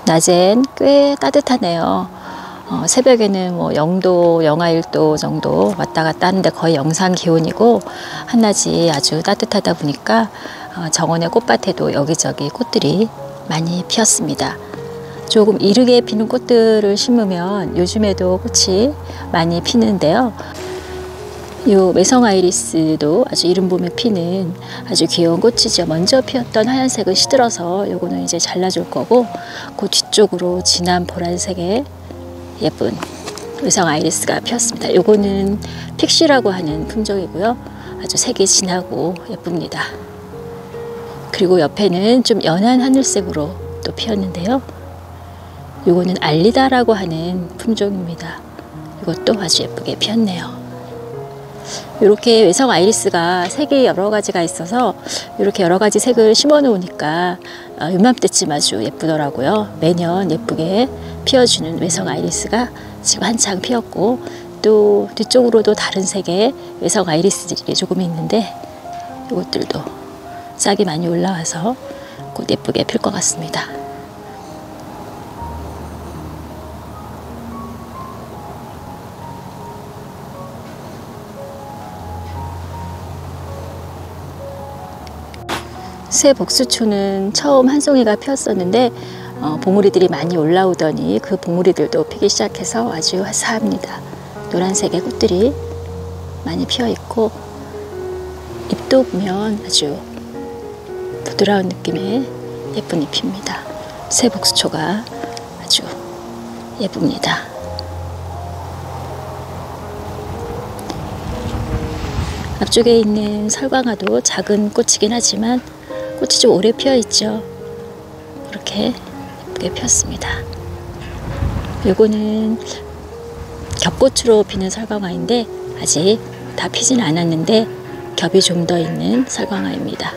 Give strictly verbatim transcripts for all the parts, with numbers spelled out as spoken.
낮엔 꽤 따뜻하네요. 어, 새벽에는 뭐 영 도, 영하 일 도 정도 왔다 갔다 하는데 거의 영상 기온이고, 한낮이 아주 따뜻하다 보니까 어, 정원의 꽃밭에도 여기저기 꽃들이 많이 피었습니다. 조금 이르게 피는 꽃들을 심으면 요즘에도 꽃이 많이 피는데요. 요 외성 아이리스도 아주 이른 봄에 피는 아주 귀여운 꽃이죠. 먼저 피었던 하얀색은 시들어서 요거는 이제 잘라줄 거고, 그 뒤쪽으로 진한 보라색의 예쁜 외성 아이리스가 피었습니다. 요거는 픽시라고 하는 품종이고요. 아주 색이 진하고 예쁩니다. 그리고 옆에는 좀 연한 하늘색으로 또 피었는데요. 요거는 알리다라고 하는 품종입니다. 이것도 아주 예쁘게 피었네요. 이렇게 외성 아이리스가 색이 여러 가지가 있어서 이렇게 여러 가지 색을 심어 놓으니까 이맘때쯤 아주 예쁘더라고요. 매년 예쁘게 피어주는 외성 아이리스가 지금 한창 피었고, 또 뒤쪽으로도 다른 색의 외성 아이리스들이 조금 있는데 이것들도 싹이 많이 올라와서 곧 예쁘게 필 것 같습니다. 새 복수초는 처음 한 송이가 피었었는데 어, 봉우리들이 많이 올라오더니 그 봉우리들도 피기 시작해서 아주 화사합니다. 노란색의 꽃들이 많이 피어 있고, 잎도 보면 아주 부드러운 느낌의 예쁜 잎입니다. 새 복수초가 아주 예쁩니다. 앞쪽에 있는 설광화도 작은 꽃이긴 하지만 꽃이 좀 오래 피어 있죠. 이렇게 예쁘게 피었습니다. 요거는 겹꽃으로 피는 설광화인데 아직 다 피진 않았는데 겹이 좀 더 있는 설광화입니다.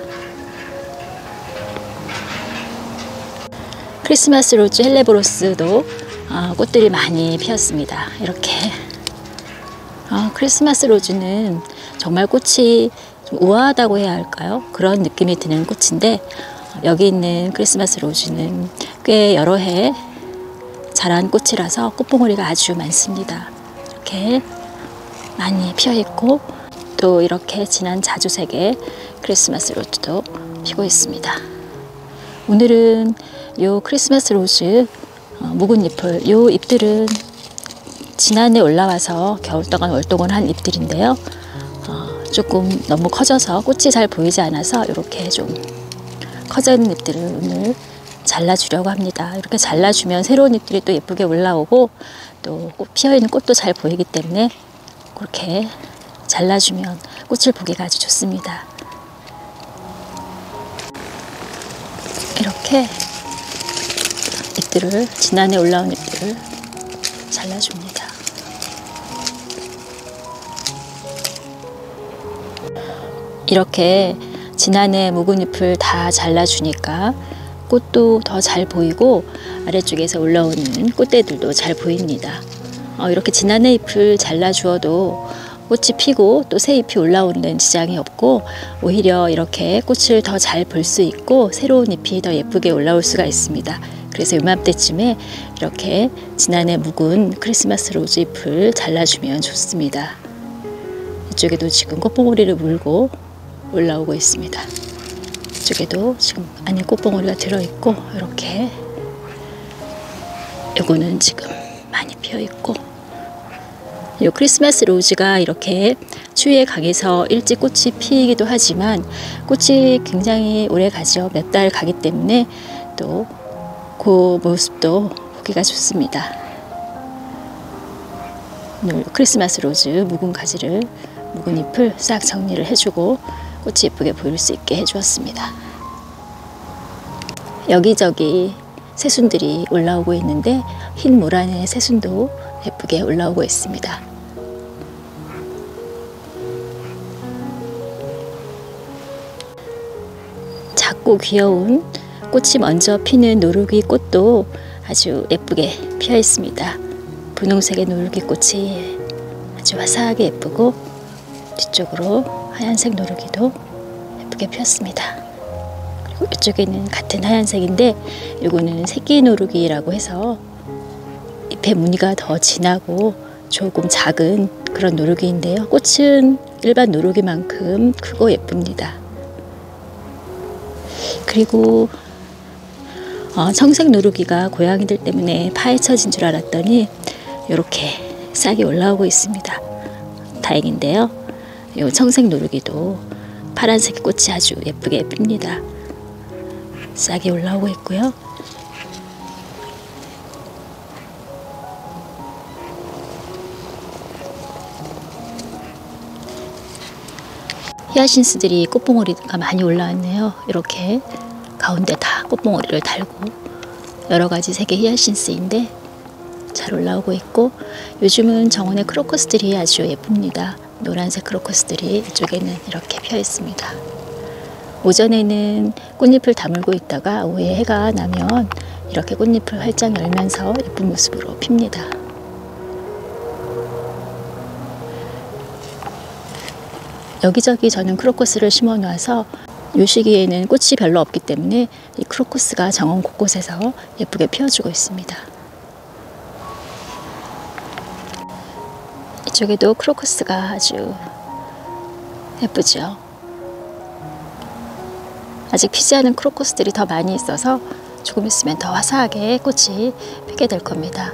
크리스마스 로즈 헬레보로스도 어, 꽃들이 많이 피었습니다. 이렇게 어, 크리스마스 로즈는 정말 꽃이 좀 우아하다고 해야 할까요? 그런 느낌이 드는 꽃인데, 여기 있는 크리스마스 로즈는 꽤 여러 해 자란 꽃이라서 꽃봉오리가 아주 많습니다. 이렇게 많이 피어 있고, 또 이렇게 진한 자주색의 크리스마스 로즈도 피고 있습니다. 오늘은 요 크리스마스 로즈 어, 묵은 잎을, 요 잎들은 지난해 올라와서 겨울 동안 월동을 한 잎들인데요. 어, 조금 너무 커져서 꽃이 잘 보이지 않아서 이렇게 좀 커져 있는 잎들을 오늘 잘라주려고 합니다. 이렇게 잘라주면 새로운 잎들이 또 예쁘게 올라오고, 또 피어있는 꽃도 잘 보이기 때문에 그렇게 잘라주면 꽃을 보기가 아주 좋습니다. 이렇게 잎들을, 지난해 올라온 잎들을 잘라줍니다. 이렇게 지난해 묵은 잎을 다 잘라주니까 꽃도 더 잘 보이고 아래쪽에서 올라오는 꽃대들도 잘 보입니다. 어, 이렇게 지난해 잎을 잘라주어도 꽃이 피고 또 새 잎이 올라오는 지장이 없고, 오히려 이렇게 꽃을 더 잘 볼 수 있고 새로운 잎이 더 예쁘게 올라올 수가 있습니다. 그래서 이맘때쯤에 이렇게 지난해 묵은 크리스마스 로즈 잎을 잘라주면 좋습니다. 이쪽에도 지금 꽃봉오리를 물고 올라오고 있습니다. 이쪽에도 지금 안에 꽃봉오리가 들어있고, 이렇게 요거는 지금 많이 피어있고, 이 크리스마스 로즈가 이렇게 추위에 강해서 일찍 꽃이 피기도 하지만 꽃이 굉장히 오래 가죠. 몇 달 가기 때문에 또 그 모습도 보기가 좋습니다. 오늘 크리스마스 로즈 묵은 가지를, 묵은 잎을 싹 정리를 해주고 꽃이 예쁘게 보일 수 있게 해주었습니다. 여기저기 새순들이 올라오고 있는데 흰 물 안에 새순도 예쁘게 올라오고 있습니다. 작고 귀여운 꽃이 먼저 피는 노루귀 꽃도 아주 예쁘게 피어 있습니다. 분홍색의 노루귀 꽃이 아주 화사하게 예쁘고, 뒤쪽으로 하얀색 노루귀도 예쁘게 피었습니다. 그리고 이쪽에는 같은 하얀색인데 이거는 새끼 누룩이라고 해서 잎의 무늬가 더 진하고 조금 작은 그런 누룩이인데요. 꽃은 일반 누룩이만큼 크고 예쁩니다. 그리고 어, 청색 누룩이가 고양이들 때문에 파헤쳐진 줄 알았더니 이렇게 싹이 올라오고 있습니다. 다행인데요. 이 청색 누룩이도 파란색 꽃이 아주 예쁘게 핍니다. 싹이 올라오고 있고요. 히아신스들이 꽃봉오리가 많이 올라왔네요. 이렇게 가운데 다 꽃봉오리를 달고 여러가지 색의 히아신스인데 잘 올라오고 있고, 요즘은 정원의 크로커스들이 아주 예쁩니다. 노란색 크로커스들이 이쪽에는 이렇게 펴 있습니다. 오전에는 꽃잎을 다물고 있다가 오후에 해가 나면 이렇게 꽃잎을 활짝 열면서 예쁜 모습으로 핍니다. 여기저기 저는 크로커스를 심어 놔서 이 시기에는 꽃이 별로 없기 때문에 이 크로커스가 정원 곳곳에서 예쁘게 피어주고 있습니다. 이쪽에도 크로커스가 아주 예쁘죠. 아직 피지 않은 크로커스들이 더 많이 있어서 조금 있으면 더 화사하게 꽃이 피게 될 겁니다.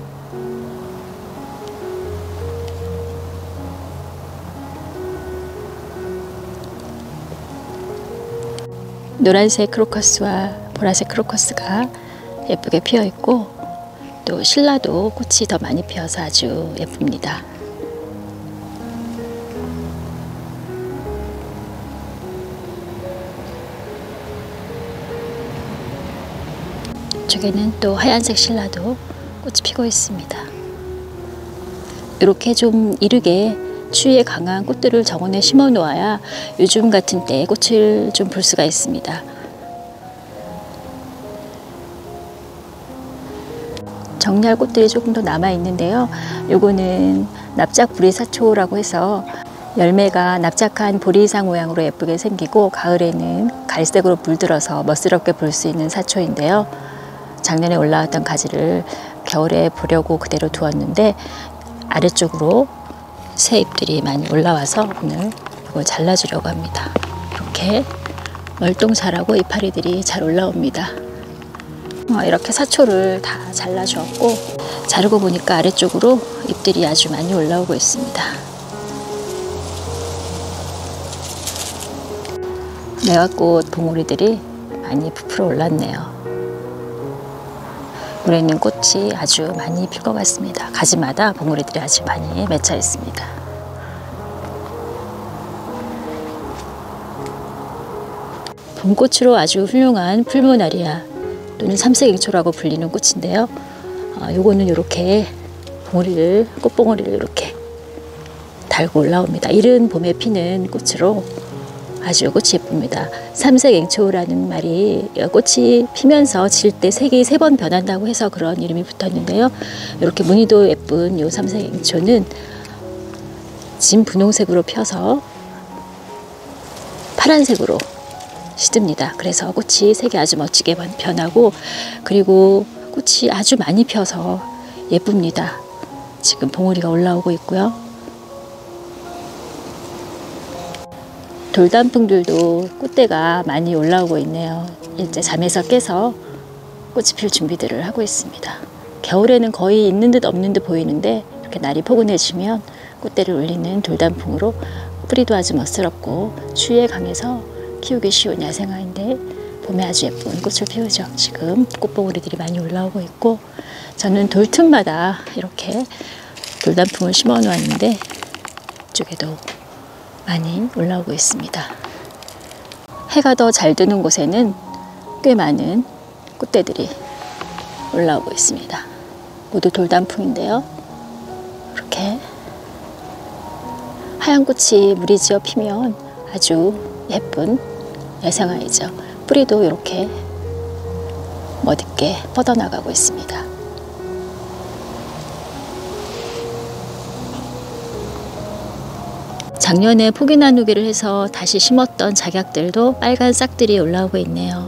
노란색 크로커스와 보라색 크로커스가 예쁘게 피어 있고, 또 신라도 꽃이 더 많이 피어서 아주 예쁩니다. 이쪽에는 또 하얀색 신라도 꽃이 피고 있습니다. 이렇게 좀 이르게 추위에 강한 꽃들을 정원에 심어 놓아야 요즘 같은 때 꽃을 좀 볼 수가 있습니다. 정리할 꽃들이 조금 더 남아 있는데요. 요거는 납작 보리사초라고 해서 열매가 납작한 보리상 모양으로 예쁘게 생기고 가을에는 갈색으로 물들어서 멋스럽게 볼 수 있는 사초인데요. 작년에 올라왔던 가지를 겨울에 보려고 그대로 두었는데 아래쪽으로 새 잎들이 많이 올라와서 오늘 이걸 잘라주려고 합니다. 이렇게 멀동 자라고 이파리들이 잘 올라옵니다. 어, 이렇게 사초를 다 잘라주었고, 자르고 보니까 아래쪽으로 잎들이 아주 많이 올라오고 있습니다. 매화꽃 봉오리들이 많이 부풀어 올랐네요. 올해는 꽃이 아주 많이 필 것 같습니다. 가지마다 봉오리들이 아주 많이 맺혀 있습니다. 봄꽃으로 아주 훌륭한 풀모나리아 또는 삼색앵초라고 불리는 꽃인데요. 어, 요거는 이렇게 봉오리를, 꽃봉오리를 이렇게 달고 올라옵니다. 이른 봄에 피는 꽃으로 아주 꽃이 예쁩니다. 삼색앵초라는 말이 꽃이 피면서 질 때 색이 세 번 변한다고 해서 그런 이름이 붙었는데요. 이렇게 무늬도 예쁜 이 삼색앵초는 진 분홍색으로 펴서 파란색으로 시듭니다. 그래서 꽃이 색이 아주 멋지게 변하고, 그리고 꽃이 아주 많이 펴서 예쁩니다. 지금 봉오리가 올라오고 있고요. 돌단풍들도 꽃대가 많이 올라오고 있네요. 일제 잠에서 깨서 꽃이 필 준비들을 하고 있습니다. 겨울에는 거의 있는 듯 없는 듯 보이는데 이렇게 날이 포근해지면 꽃대를 올리는 돌단풍으로 뿌리도 아주 멋스럽고 추위에 강해서 키우기 쉬운 야생화인데 봄에 아주 예쁜 꽃을 피우죠. 지금 꽃봉오리들이 많이 올라오고 있고, 저는 돌 틈마다 이렇게 돌단풍을 심어 놓았는데 이쪽에도 많이 올라오고 있습니다. 해가 더 잘 드는 곳에는 꽤 많은 꽃대들이 올라오고 있습니다. 모두 돌단풍인데요. 이렇게 하얀 꽃이 무리지어 피면 아주 예쁜 야생화이죠. 뿌리도 이렇게 멋있게 뻗어나가고 있습니다. 작년에 포기 나누기를 해서 다시 심었던 작약들도 빨간 싹들이 올라오고 있네요.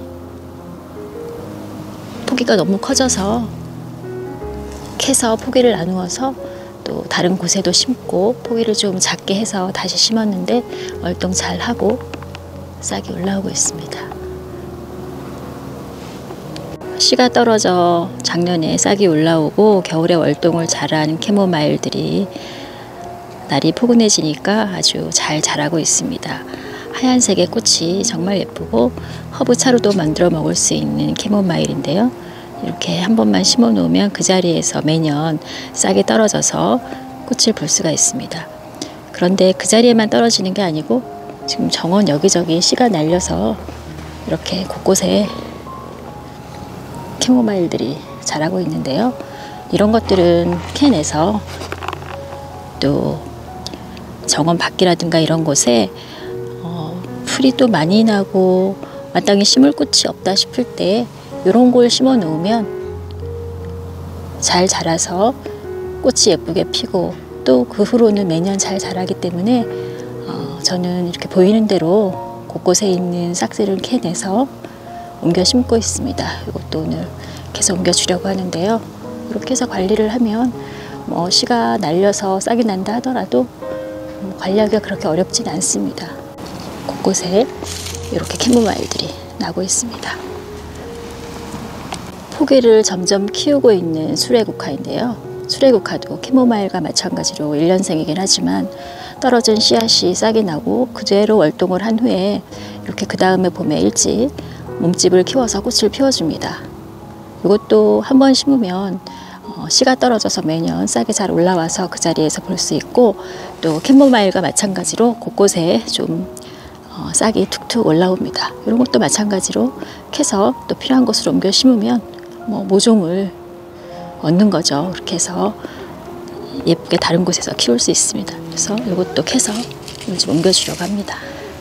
포기가 너무 커져서 캐서 포기를 나누어서 또 다른 곳에도 심고 포기를 좀 작게 해서 다시 심었는데 월동 잘 하고 싹이 올라오고 있습니다. 씨가 떨어져 작년에 싹이 올라오고 겨울에 월동을 잘한 캐모마일들이 날이 포근해지니까 아주 잘 자라고 있습니다. 하얀색의 꽃이 정말 예쁘고 허브차로도 만들어 먹을 수 있는 캐모마일인데요. 이렇게 한 번만 심어 놓으면 그 자리에서 매년 싹이 떨어져서 꽃을 볼 수가 있습니다. 그런데 그 자리에만 떨어지는 게 아니고 지금 정원 여기저기 씨가 날려서 이렇게 곳곳에 캐모마일들이 자라고 있는데요. 이런 것들은 캐내서 또 정원 밖이라든가 이런 곳에 어, 풀이 또 많이 나고 마땅히 심을 꽃이 없다 싶을 때 이런 걸 심어 놓으면 잘 자라서 꽃이 예쁘게 피고 또 그 후로는 매년 잘 자라기 때문에 어, 저는 이렇게 보이는 대로 곳곳에 있는 싹들을 캐내서 옮겨 심고 있습니다. 이것도 오늘 계속 옮겨 주려고 하는데요. 이렇게 해서 관리를 하면 뭐 씨가 날려서 싹이 난다 하더라도 관리하기가 그렇게 어렵진 않습니다. 곳곳에 이렇게 캐모마일들이 나고 있습니다. 포기를 점점 키우고 있는 수레국화인데요. 수레국화도 캐모마일과 마찬가지로 일 년생이긴 하지만 떨어진 씨앗이 싹이 나고 그대로 월동을 한 후에 이렇게 그 다음에 봄에 일찍 몸집을 키워서 꽃을 피워줍니다. 이것도 한 번 심으면 어, 씨가 떨어져서 매년 싹이 잘 올라와서 그 자리에서 볼 수 있고 또 캐모마일과 마찬가지로 곳곳에 좀 어, 싹이 툭툭 올라옵니다. 이런 것도 마찬가지로 캐서 또 필요한 곳으로 옮겨 심으면 뭐 모종을 얻는 거죠. 그렇게 해서 예쁘게 다른 곳에서 키울 수 있습니다. 그래서 이것도 캐서 좀 옮겨주려고 합니다.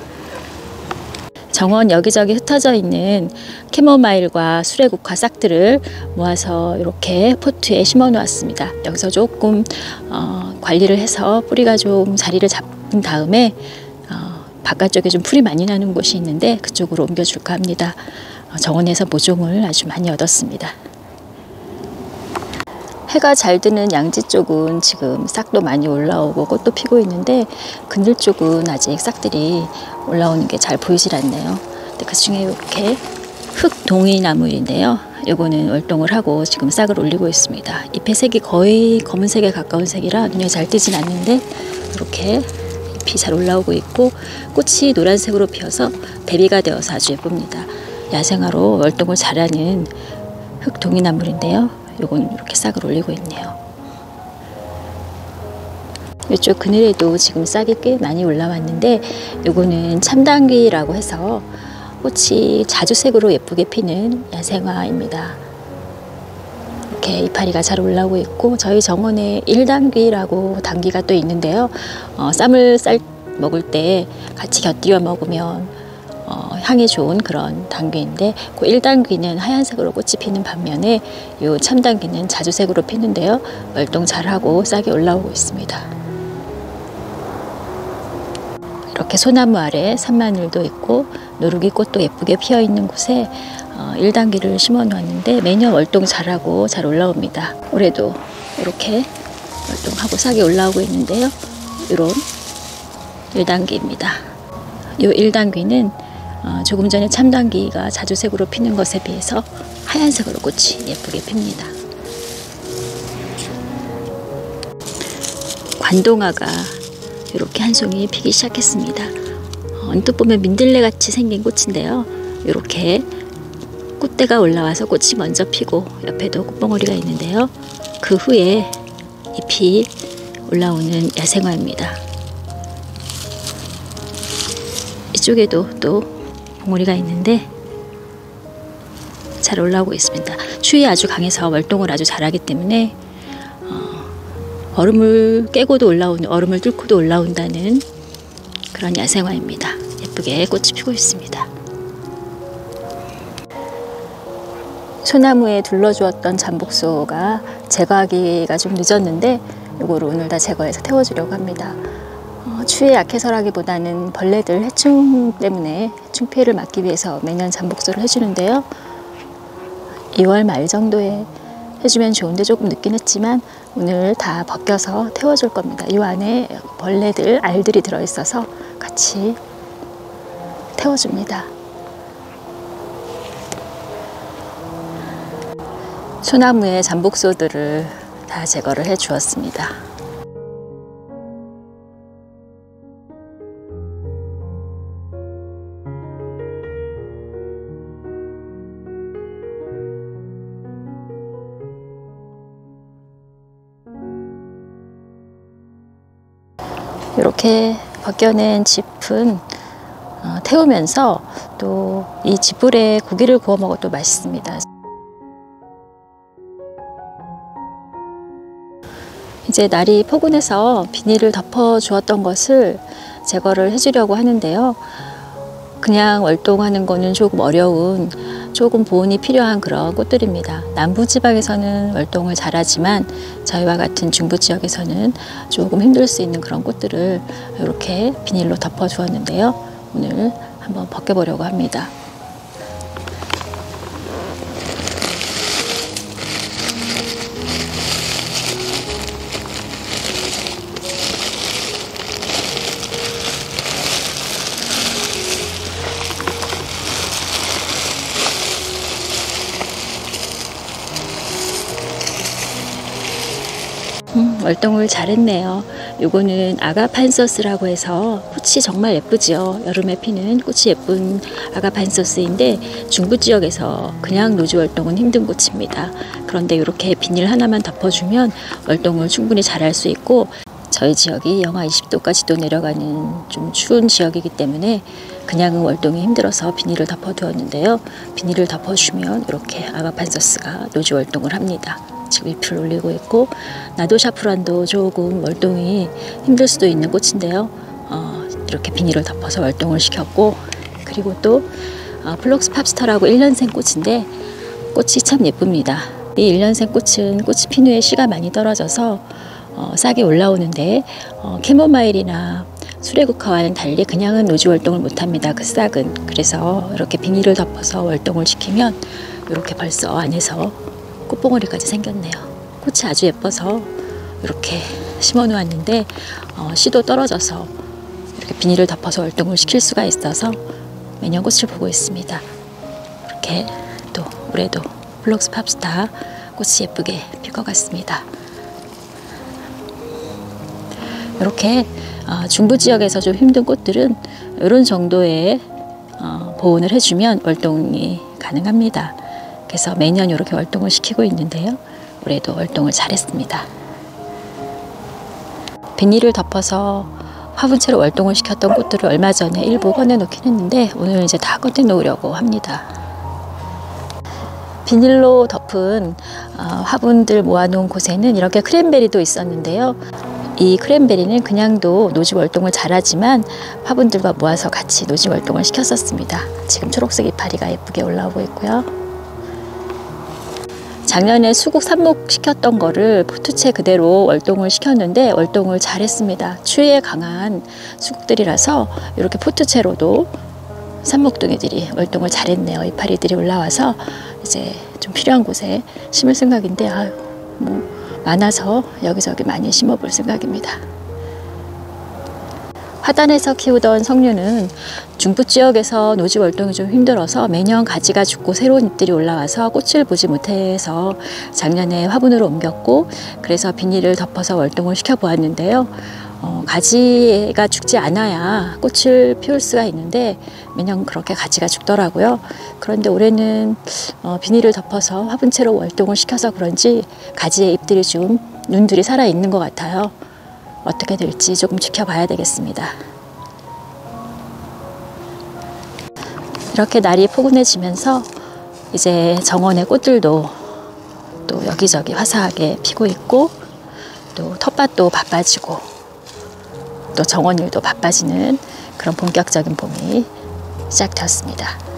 정원 여기저기 흩어져 있는 캐모마일과 수레국화 싹들을 모아서 이렇게 포트에 심어 놓았습니다. 여기서 조금 어, 관리를 해서 뿌리가 좀 자리를 잡은 다음에 어, 바깥쪽에 좀 풀이 많이 나는 곳이 있는데 그쪽으로 옮겨줄까 합니다. 어, 정원에서 모종을 아주 많이 얻었습니다. 해가 잘 드는 양지 쪽은 지금 싹도 많이 올라오고 꽃도 피고 있는데 그늘 쪽은 아직 싹들이 올라오는 게 잘 보이질 않네요. 근데 그 중에 이렇게 흑동이나물인데요. 요거는 월동을 하고 지금 싹을 올리고 있습니다. 잎의 색이 거의 검은색에 가까운 색이라 눈에 잘 띄진 않는데 이렇게 잎이 잘 올라오고 있고 꽃이 노란색으로 피어서 대비가 되어서 아주 예쁩니다. 야생화로 월동을 잘하는 흑동이나물인데요. 요건 이렇게 싹을 올리고 있네요. 이쪽 그늘에도 지금 싹이 꽤 많이 올라왔는데 요거는 참당귀라고 해서 꽃이 자주색으로 예쁘게 피는 야생화입니다. 이렇게 이파리가 잘 올라오고 있고 저희 정원에 일당귀라고 당귀가 또 있는데요. 어, 쌈을 쌀 먹을 때 같이 곁들여 먹으면 어, 향이 좋은 그런 당귀인데 그 일당귀는 하얀색으로 꽃이 피는 반면에 이 참당귀는 자주색으로 피는데요. 월동 잘하고 싹이 올라오고 있습니다. 이렇게 소나무 아래 산마늘도 있고 누룩이꽃도 예쁘게 피어 있는 곳에 어, 일당귀를 심어 놓았는데 매년 월동 잘하고 잘 올라옵니다. 올해도 이렇게 월동하고 싹이 올라오고 있는데요. 이런 일당귀입니다. 이 일당귀는 어, 조금 전에 참당귀가 자주색으로 피는 것에 비해서 하얀색으로 꽃이 예쁘게 핍니다. 관동화가 이렇게 한 송이 피기 시작했습니다. 어, 언뜻 보면 민들레 같이 생긴 꽃인데요. 이렇게 꽃대가 올라와서 꽃이 먼저 피고 옆에도 꽃봉오리가 있는데요. 그 후에 잎이 올라오는 야생화입니다. 이쪽에도 또 봉오리가 있는데 잘 올라오고 있습니다. 추위 아주 강해서 월동을 아주 잘하기 때문에 어, 얼음을 깨고도 올라오는 얼음을 뚫고도 올라온다는 그런 야생화입니다. 예쁘게 꽃이 피고 있습니다. 소나무에 둘러주었던 잠복소가 제거하기가 좀 늦었는데 이거를 오늘 다 제거해서 태워주려고 합니다. 어, 어, 추위에 약해서라기보다는 벌레들 해충 때문에 해충 피해를 막기 위해서 매년 잠복소를 해주는데요. 이월 말 정도에 해주면 좋은데 조금 늦긴 했지만 오늘 다 벗겨서 태워줄 겁니다. 이 안에 벌레들, 알들이 들어있어서 같이 태워줍니다. 소나무의 잠복소들을 다 제거를 해 주었습니다. 이렇게 벗겨낸 짚은 어, 태우면서 또 이 짚불에 고기를 구워 먹어도 맛있습니다. 이제 날이 포근해서 비닐을 덮어 주었던 것을 제거를 해주려고 하는데요. 그냥 월동하는 거는 조금 어려운, 조금 보온이 필요한 그런 꽃들입니다. 남부지방에서는 월동을 잘하지만 저희와 같은 중부지역에서는 조금 힘들 수 있는 그런 꽃들을 이렇게 비닐로 덮어 주었는데요. 오늘 한번 벗겨보려고 합니다. 음, 월동을 잘했네요. 요거는 아가판서스라고 해서 꽃이 정말 예쁘죠. 여름에 피는 꽃이 예쁜 아가판서스인데 중부 지역에서 그냥 노지 월동은 힘든 꽃입니다. 그런데 이렇게 비닐 하나만 덮어주면 월동을 충분히 잘할 수 있고, 저희 지역이 영하 이십 도까지도 내려가는 좀 추운 지역이기 때문에 그냥은 월동이 힘들어서 비닐을 덮어두었는데요. 비닐을 덮어주면 이렇게 아가판서스가 노지 월동을 합니다. 지금 잎을 올리고 있고, 나도샤프란도 조금 월동이 힘들 수도 있는 꽃인데요. 어, 이렇게 비닐을 덮어서 월동을 시켰고, 그리고 또 어, 플럭스 팝스터라고 일 년생 꽃인데 꽃이 참 예쁩니다. 이 일 년생 꽃은 꽃이 핀 후에 씨가 많이 떨어져서 어, 싹이 올라오는데 어, 캐모마일이나 수레국화와는 달리 그냥은 노지 월동을 못합니다. 그 싹은. 그래서 이렇게 비닐을 덮어서 월동을 시키면 이렇게 벌써 안에서 꽃봉오리까지 생겼네요. 꽃이 아주 예뻐서 이렇게 심어 놓았는데 어, 씨도 떨어져서 이렇게 비닐을 덮어서 월동을 시킬 수가 있어서 매년 꽃을 보고 있습니다. 이렇게 또 올해도 플럭스 팝스타 꽃이 예쁘게 필 것 같습니다. 이렇게 어, 중부 지역에서 좀 힘든 꽃들은 이런 정도의 어, 보온을 해주면 월동이 가능합니다. 그래서 매년 이렇게 월동을 시키고 있는데요. 올해도 월동을 잘했습니다. 비닐을 덮어서 화분째로 월동을 시켰던 꽃들을 얼마 전에 일부 꺼내놓긴 했는데 오늘 이제 다 꺼내놓으려고 합니다. 비닐로 덮은 어, 화분들 모아놓은 곳에는 이렇게 크랜베리도 있었는데요. 이 크랜베리는 그냥도 노지 월동을 잘하지만 화분들과 모아서 같이 노지 월동을 시켰었습니다. 지금 초록색 이파리가 예쁘게 올라오고 있고요. 작년에 수국 삽목시켰던 거를 포트채 그대로 월동을 시켰는데 월동을 잘했습니다. 추위에 강한 수국들이라서 이렇게 포트채로도 삽목둥이들이 월동을 잘했네요. 이파리들이 올라와서 이제 좀 필요한 곳에 심을 생각인데 아유, 뭐 많아서 여기저기 많이 심어볼 생각입니다. 화단에서 키우던 석류는 중부 지역에서 노지 월동이 좀 힘들어서 매년 가지가 죽고 새로운 잎들이 올라와서 꽃을 보지 못해서 작년에 화분으로 옮겼고, 그래서 비닐을 덮어서 월동을 시켜 보았는데요. 어, 가지가 죽지 않아야 꽃을 피울 수가 있는데 매년 그렇게 가지가 죽더라고요. 그런데 올해는 어, 비닐을 덮어서 화분채로 월동을 시켜서 그런지 가지의 잎들이 좀 눈들이 살아있는 것 같아요. 어떻게 될지 조금 지켜봐야 되겠습니다. 이렇게 날이 포근해지면서 이제 정원의 꽃들도 또 여기저기 화사하게 피고 있고, 또 텃밭도 바빠지고 또 정원 일도 바빠지는 그런 본격적인 봄이 시작되었습니다.